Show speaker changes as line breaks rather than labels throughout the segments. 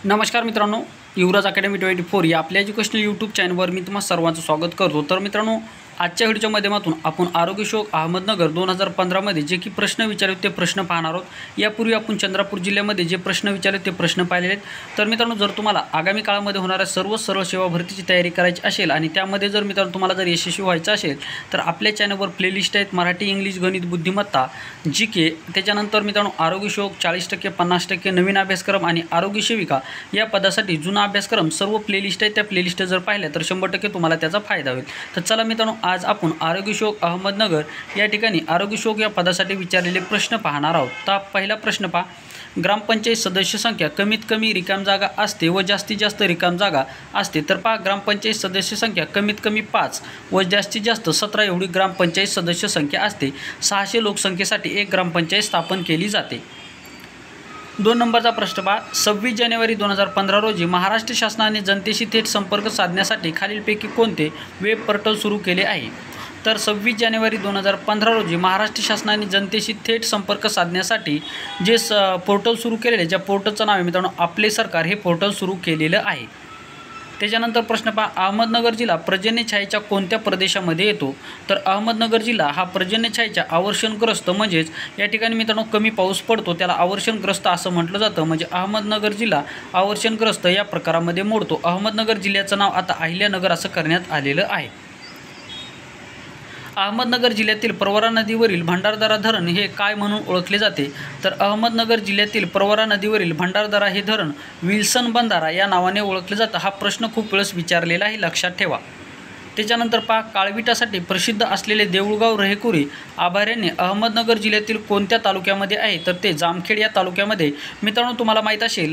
नमस्कार मित्रांनो, युवराज अकॅडमी 24 या आपल्या एज्युकेशनल यूट्यूब चॅनलवर मी तुम्हा सर्वांचं स्वागत करतो। तर मित्रांनो, आजच्या व्हिडिओच्या माध्यमातून आपण आरोग्य शोध अहमदनगर 2015 मध्ये जे की प्रश्न विचारले ते प्रश्न पाहणार आहोत। यापूर्वी आपण चंद्रपूर जिल्ह्यामध्ये जे प्रश्न विचारले ते प्रश्न पाहिलेले आहेत। तर मित्रांनो, जर तुम्हाला आगामी काळामध्ये होणाऱ्या सर्व सरळ सेवा भरतीची तयारी करायची असेल आणि त्यामध्ये जर मित्रांनो तुम्हाला जर यशस्वी व्हायचं असेल तर आपल्या चॅनलवर प्लेलिस्ट आहेत मराठी, इंग्लिश, गणित, बुद्धिमत्ता, जीके, त्याच्यानंतर मित्रांनो आरोग्य शोध 40%, 50% नवीन अभ्यासक्रम आणि आरोग्य सेविका या पदासाठी जुना अभ्यासक्रम सर्व प्लेलिस्ट आहेत। त्या प्लेलिस्ट जर पाहिल्या तर 100% तुम्हाला त्याचा फायदा होईल। तर चला मित्रांनो, आज आपण आरोग्य शोध अहमदनगर या ठिकाणी आरोग्य शोध या पदासाठी विचारलेले प्रश्न पाहणार आहोत। तर पहिला प्रश्न पहा, ग्रामपंचायत सदस्य संख्या कमीत कमी रिकाम जागा असते व जास्तीत जास्त रिकाम जागा असते। तर पहा, ग्रामपंचायत सदस्य संख्या कमीत कमी 5 व जास्तीत जास्त 17 एवढी ग्रामपंचायत सदस्य संख्या असते। 600 लोकसंख्येसाठी एक ग्रामपंचायत स्थापन केली जाते। 2 नंबरचा प्रश्न पहा, 26 जानेवारी 2015 रोजी महाराष्ट्र शासनाने जनतेशी थेट संपर्क साधण्यासाठी खालीलपैकी कोणते वेब पोर्टल सुरू केले आहे? तर 26 जानेवारी 2015 रोजी महाराष्ट्र शासनाने जनतेशी थेट संपर्क साधण्यासाठी जे पोर्टल सुरू केलेले, ज्या पोर्टलचं नाव आहे मित्रांनो आपले सरकार, हे पोर्टल सुरू केलेलं आहे। त्याच्यानंतर प्रश्न पहा, अहमदनगर जिल्हा पर्जन्यछायेच्या कोणत्या प्रदेशामध्ये येतो? तर अहमदनगर जिल्हा हा पर्जन्यछायेच्या आवर्षणग्रस्त, म्हणजेच या ठिकाणी मित्रांनो कमी पाऊस पडतो त्याला आवर्षणग्रस्त असं म्हटलं जातं। म्हणजे अहमदनगर जिल्हा आवर्षणग्रस्त या प्रकारामध्ये मोडतो। अहमदनगर जिल्ह्याचं नाव आता अहिल्यानगर असं करण्यात आलेलं आहे। अहमदनगर जिल्ह्यातील प्रवरा नदीवरील भंडारदरा धरण हे काय म्हणून ओळखले जाते? तर अहमदनगर जिल्ह्यातील प्रवरा नदीवरील भंडारदरा हे धरण विल्सन बंधारा या नावाने ओळखले जातं। हा प्रश्न खूप वेळेस विचारलेला आहे, लक्षात ठेवा। त्याच्यानंतर पहा, काळविटासाठी प्रसिद्ध असलेले देऊळगाव रहेकुरी अभयारण्य अहमदनगर जिल्ह्यातील कोणत्या तालुक्यामध्ये आहे? तर ते जामखेड या तालुक्यामध्ये। मित्रांनो, तुम्हाला माहीत असेल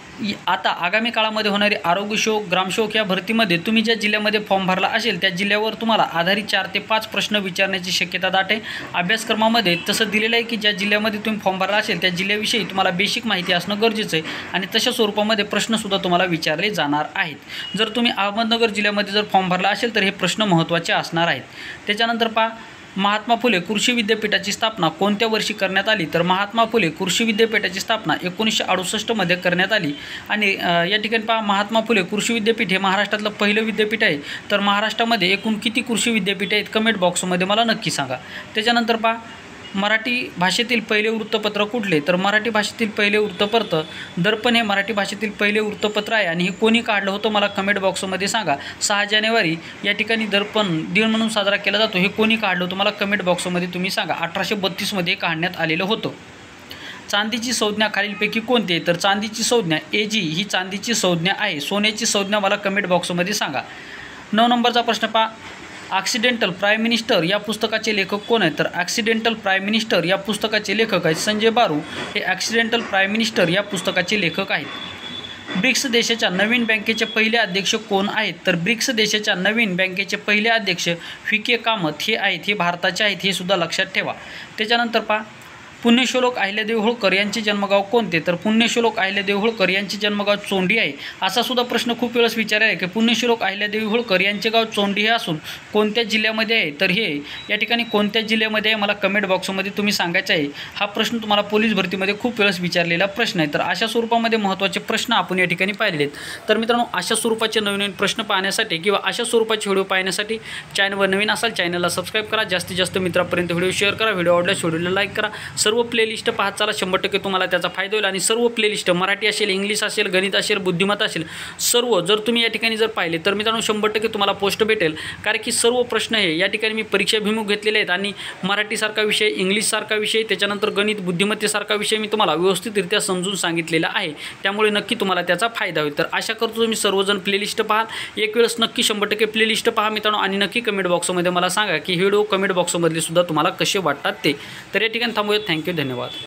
आता आगामी काळामध्ये होणारी आरोग्य शोध, ग्रामसेवक या भरतीमध्ये तुम्ही ज्या जिल्ह्यामध्ये फॉर्म भरला असेल त्या जिल्ह्यावर तुम्हाला आधारित 4 ते 5 प्रश्न विचारण्याची शक्यता दाट आहे। अभ्यासक्रमामध्ये तसं दिलेलं आहे की ज्या जिल्ह्यामध्ये तुम्ही फॉर्म भरला असेल त्या जिल्ह्याविषयी तुम्हाला बेसिक माहिती असणं गरजेचं आहे आणि तशा स्वरूपामध्ये प्रश्नसुद्धा तुम्हाला विचारले जाणार आहेत। जर तुम्ही अहमदनगर जिल्ह्यामध्ये जर फॉर्म भरला असेल तर हे प्रश्न महत्त्वाचे असणार आहेत। त्याच्यानंतर पहा, महात्मा फुले कृषी विद्यापीठाची स्थापना कोणत्या वर्षी करण्यात आली? तर महात्मा फुले कृषी विद्यापीठाची स्थापना 1968 मध्ये करण्यात आली। आणि या ठिकाणी पहा, महात्मा फुले कृषी विद्यापीठ हे महाराष्ट्रातलं पहिलं विद्यापीठ आहे। तर महाराष्ट्रामध्ये एकूण किती कृषी विद्यापीठ आहेत? कमेंट बॉक्समध्ये मला नक्की सांगा। त्याच्यानंतर पहा, मराठी भाषेतील पहिले वृत्तपत्र कुठले? तर मराठी भाषेतील पहिले वृत्तपत्र दर्पण हे मराठी भाषेतील पहिले वृत्तपत्र आहे आणि हे कोणी काढलं होतं मला कमेंट बॉक्समध्ये सांगा। 6 जानेवारी या ठिकाणी दर्पण दिन म्हणून साजरा केला जातो, हे कोणी काढलं होतं मला कमेंट बॉक्समध्ये तुम्ही सांगा। 1832 मध्ये काढण्यात आलेलं होतं। चांदीची संज्ञा खालीलपैकी कोणती आहे? तर चांदीची संज्ञा AG ही चांदीची संज्ञा आहे। सोन्याची संज्ञा मला कमेंट बॉक्समध्ये सांगा। 9 नंबरचा प्रश्न पहा, ॲक्सिडेंटल प्राईम मिनिस्टर या पुस्तकाचे लेखक कोण आहेत? तर ॲक्सिडेंटल प्राईम मिनिस्टर या पुस्तकाचे लेखक आहेत संजय बारू, हे ॲक्सिडेंटल प्राईम मिनिस्टर या पुस्तकाचे लेखक आहेत। ब्रिक्स देशाच्या नवीन बँकेचे पहिले अध्यक्ष कोण आहेत? तर ब्रिक्स देशाच्या नवीन बँकेचे पहिले अध्यक्ष फिके कामत हे आहेत, हे भारताचे आहेत, हे सुद्धा लक्षात ठेवा। त्याच्यानंतर पहा, पुण्यश्लोक अहिल्यादेवी होळकर यांचे जन्मगाव कोणते? तर पुण्यश्लोक अहिल्यादेवी होळकर यांचे जन्मगाव चोंडी आहे। असा सुद्धा प्रश्न खूप वेळेस विचारला आहे की पुण्यश्लोक अहिल्यादेवी होळकर यांचे गाव चोंडी हे असून कोणत्या जिल्ह्यामध्ये आहे? तर हे या ठिकाणी कोणत्या जिल्ह्यामध्ये आहे मला कमेंट बॉक्समध्ये तुम्ही सांगायचं आहे। हा प्रश्न तुम्हाला पोलीस भरतीमध्ये खूप वेळेस विचारलेला प्रश्न आहे। तर अशा स्वरूपामध्ये महत्त्वाचे प्रश्न आपण या ठिकाणी पाहिलेले आहेत। तर मित्रांनो, अशा स्वरूपाचे नवीन प्रश्न पाहण्यासाठी किंवा अशा स्वरूपाचे व्हिडिओ पाहण्यासाठी चॅनलवर नवीन असाल चॅनलला सबस्क्राईब करा, जास्तीत जास्त मित्रांपर्यंत व्हिडिओ शेअर करा, व्हिडिओ आवडल्यास व्हिडिओला लाईक करा। सर्व प्लेलिस्ट पाहत चला, 100% तुम्हाला त्याचा फायदा होईल। आणि सर्व प्लेलिस्ट मराठी असेल, इंग्लिश असेल, गणित असेल, बुद्धिमत्ता असेल, सर्व जर तुम्ही या ठिकाणी जर पाहिले तर मित्रांनो 100% तुम्हाला पोस्ट भेटेल। कारण की सर्व प्रश्न हे या ठिकाणी मी परीक्षाभिमुख घेतलेले आहेत आणि मराठीसारखा विषय, इंग्लिशसारखा विषय, त्याच्यानंतर गणित, बुद्धिमत्तेसारखा विषय मी तुम्हाला व्यवस्थितरित्या समजून सांगितलेला आहे। त्यामुळे नक्की तुम्हाला त्याचा फायदा होईल। तर आशा करतो तुम्ही सर्वजण प्लेलिस्ट पाहाल, एक वेळेस नक्की 100% प्लेलिस्ट पहा मित्रांनो आणि नक्की कमेंट बॉक्समध्ये मला सांगा की व्हिडिओ कमेंट बॉक्समधले सुद्धा तुम्हाला कसे वाटतात ते। तर या ठिकाणी थांबूयात। थँक्यू, धन्यवाद।